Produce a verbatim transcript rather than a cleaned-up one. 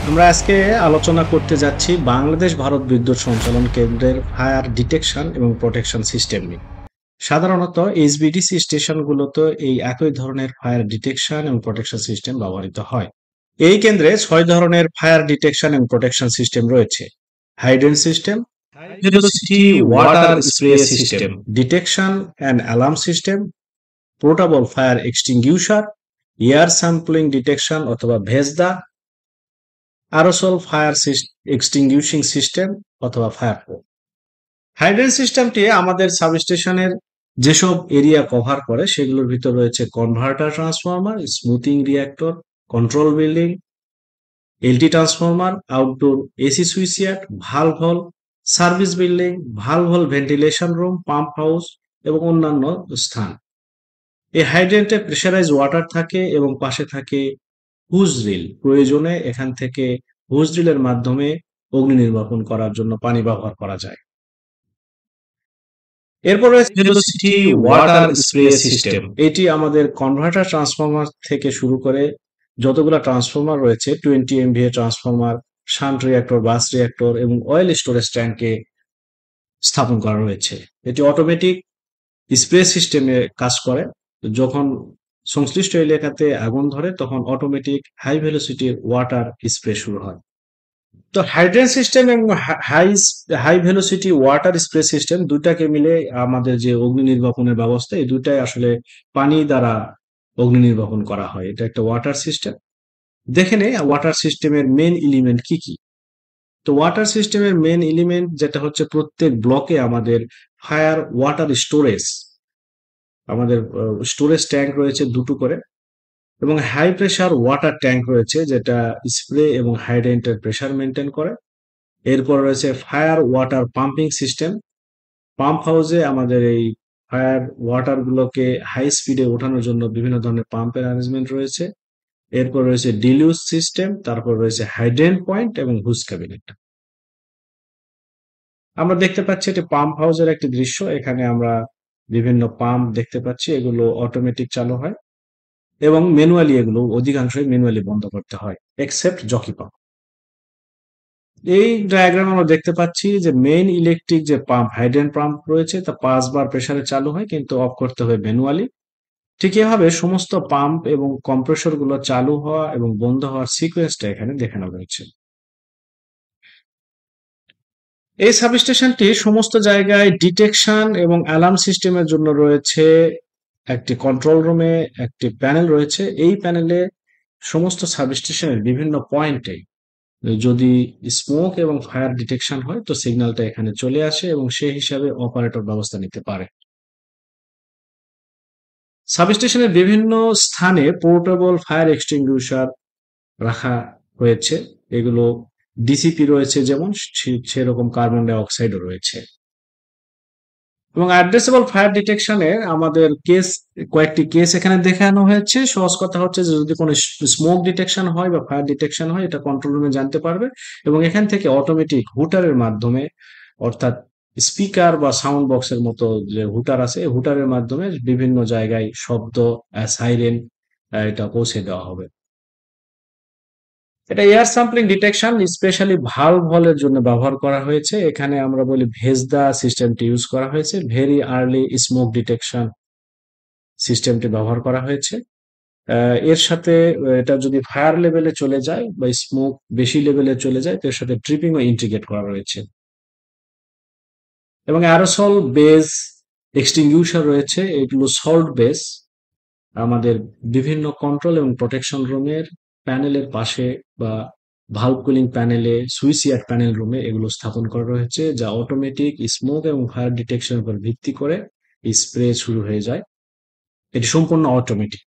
আমরা আজকে আলোচনা করতে যাচ্ছি বাংলাদেশ ভারত বিদ্যুৎ সঞ্চালন কেন্দ্রের ফায়ার ডিটেকশন এবং প্রোটেকশন সিস্টেম নিয়ে। সাধারণত এইচভিডিসি স্টেশনগুলোতে এই একই ধরনের ফায়ার ডিটেকশন এবং প্রোটেকশন সিস্টেম ব্যবহৃত হয়। এই কেন্দ্রে ছয় ধরনের ফায়ার ডিটেকশন এবং প্রোটেকশন সিস্টেম রয়েছে: hydrant system, velocity water spray system, detection and alarm system, portable fire extinguisher, air sampling detection অথবা ভেসদা, আরোসল ফায়ার এক্সটিংগুইশিং সিস্টেম অথবা ফায়ারপো। হাইড্রেন্ট সিস্টেমটি আমাদের সাবস্টেশনের যেসব এরিয়া কভার করে সেগুলোর ভিতর রয়েছে converter transformer, smoothing reactor, control building, LT transformer, outdoor AC switchyard, valve hall, service building, valve hall ventilation room, pump house এবং অন্যান্য স্থান। এই হাইড্রেন্টে প্রেসারাইজ ওয়াটার থাকে এবং পাশে থাকে হুজ ড্রিল। প্রয়োজনে এখান থেকে হুজ ড্রিলের মাধ্যমে অগ্নি নির্বাপন করার জন্য পানি ব্যবহার করা যায়। এরপর রয়েছে ভেলোসিটি ওয়াটার স্প্রে সিস্টেম। এটি আমাদের কনভার্টার ট্রান্সফরমার থেকে শুরু করে যতগুলো ট্রান্সফরমার রয়েছে, twenty MVA transformer, shunt reactor, bus reactor এবং অয়েল স্টোরেজ ট্যাঙ্কে স্থাপন করা রয়েছে। এটি অটোমেটিক স্প্রে সিস্টেমে কাজ করে। যখন সংশ্লিষ্ট এলাকাতে আগুন ধরে তখন অটোমেটিক হাই ভেলোসিটির ওয়াটার স্প্রে শুরু হয়। তো হাইড্রেন্ট সিস্টেম এবং high high velocity water spray system দুটাকে মিলে আমাদের যে অগ্নি নির্বাপনের ব্যবস্থা, এই দুটাই আসলে পানি দ্বারা অগ্নি নির্বাপন করা হয়। এটা একটা ওয়াটার সিস্টেম। দেখে নেই ওয়াটার সিস্টেমের মেন এলিমেন্ট কি কি। তো ওয়াটার সিস্টেমের মেন এলিমেন্ট যেটা হচ্ছে, প্রত্যেক ব্লকে আমাদের ফায়ার ওয়াটার স্টোরেজ, আমাদের স্টোরেজ ট্যাঙ্ক রয়েছে দুটো করে, এবং হাই প্রেসার ওয়াটার ট্যাঙ্ক রয়েছে যেটা স্প্রে এবং হাইড্রেন্টের প্রেসার মেনটেন করে। এরপর রয়েছে fire water pumping system. Pump হাউসে আমাদের এই ফায়ার ওয়াটার গুলোকে হাই স্পিডে ওঠানোর জন্য বিভিন্ন ধরনের পাম্পের অ্যারেঞ্জমেন্ট রয়েছে। এরপর রয়েছে ডিলিউজ সিস্টেম, তারপর রয়েছে হাইড্রেন্ট পয়েন্ট এবং হুজ ক্যাবিনেট। আমরা দেখতে পাচ্ছি এটি পাম্প হাউসের একটি দৃশ্য। এখানে আমরা বিভিন্ন পাম্প দেখতে পাচ্ছি, এগুলো অটোমেটিক চালু হয় এবং ম্যানুয়ালি, এগুলো অধিকাংশই ম্যানুয়ালি বন্ধ করতে হয় এক্সেপ্ট জকি পাম্প। এই ডায়াগ্রাম আমরা দেখতে পাচ্ছি যে মেইন ইলেকট্রিক যে পাম্প, হাইড্রেন্ট পাম্প রয়েছে, তা পাঁচবার প্রেসারে চালু হয় কিন্তু অফ করতে হয় ম্যানুয়ালি। ঠিক এভাবে সমস্ত পাম্প এবং কম্প্রেসর গুলো চালু হওয়া এবং বন্ধ হওয়ার সিকোয়েন্সটা এখানে দেখানো রয়েছে। এই সাবস্টেশনটি সমস্ত জায়গায় ডিটেকশন এবং অ্যালার্ম সিস্টেমের জন্য রয়েছে একটি কন্ট্রোল রুমে একটি প্যানেল রয়েছে। এই প্যানেলে সমস্ত সাবস্টেশনের বিভিন্ন পয়েন্টে যদি স্মোক এবং ফায়ার ডিটেকশন হয় তো সিগন্যালটা এখানে চলে আসে এবং সেই হিসাবে অপারেটর ব্যবস্থা নিতে পারে। সাবস্টেশনের বিভিন্ন স্থানে পোর্টেবল ফায়ার এক্সটিংগুইশার রাখা হয়েছে। এগুলো ডিসিপি রয়েছে যেমন, সেরকম কার্বন ডাই অক্সাইডও রয়েছে। এবং অ্যাড্রেসেবল ফায়ার ডিটেকশনে আমাদের কেস, কয়েকটি কেস এখানে দেখানো হয়েছে। সহজ কথা হচ্ছে যে যদি কোনো স্মোক ডিটেকশন হয় বা ফায়ার ডিটেকশন হয়, এটা কন্ট্রোল রুমে জানতে পারবে এবং এখান থেকে অটোমেটিক হুটারের মাধ্যমে, অর্থাৎ স্পিকার বা সাউন্ড বক্সের মতো যে হুটার আছে, হুটারের মাধ্যমে বিভিন্ন জায়গায় শব্দ, সাইরেন, এটা পৌঁছে দেওয়া হবে। এটা air sampling detection specially valve হলের জন্য ব্যবহার করা হয়েছে। এখানে আমরা বলি ভেসদা সিস্টেমটি ইউজ করা হয়েছে। ভেরি আর্লি স্মোক ডিটেকশন সিস্টেমটি ব্যবহার করা হয়েছে। এর সাথে এটা যদি ফায়ার লেভেলে চলে যায় বা স্মোক বেশি লেভেলে চলে যায়, এর সাথে ট্রিপিংও ইন্টিগ্রেট করা রয়েছে। এবং অ্যারোসল বেস এক্সটিংগুইশার রয়েছে, এগুলো সল্ট বেস। আমাদের বিভিন্ন কন্ট্রোল এবং প্রোটেকশন রুমের প্যানেলের পাশে বা ভালভ কুলিং প্যানেলে, সুইচইয়ার্ড প্যানেল রুমে এগুলো স্থাপন করা রয়েছে, যা অটোমেটিক স্মোক এবং ফায়ার ডিটেকশনের উপর ভিত্তি করে স্প্রে শুরু হয়ে যায়। এটি সম্পূর্ণ অটোমেটিক।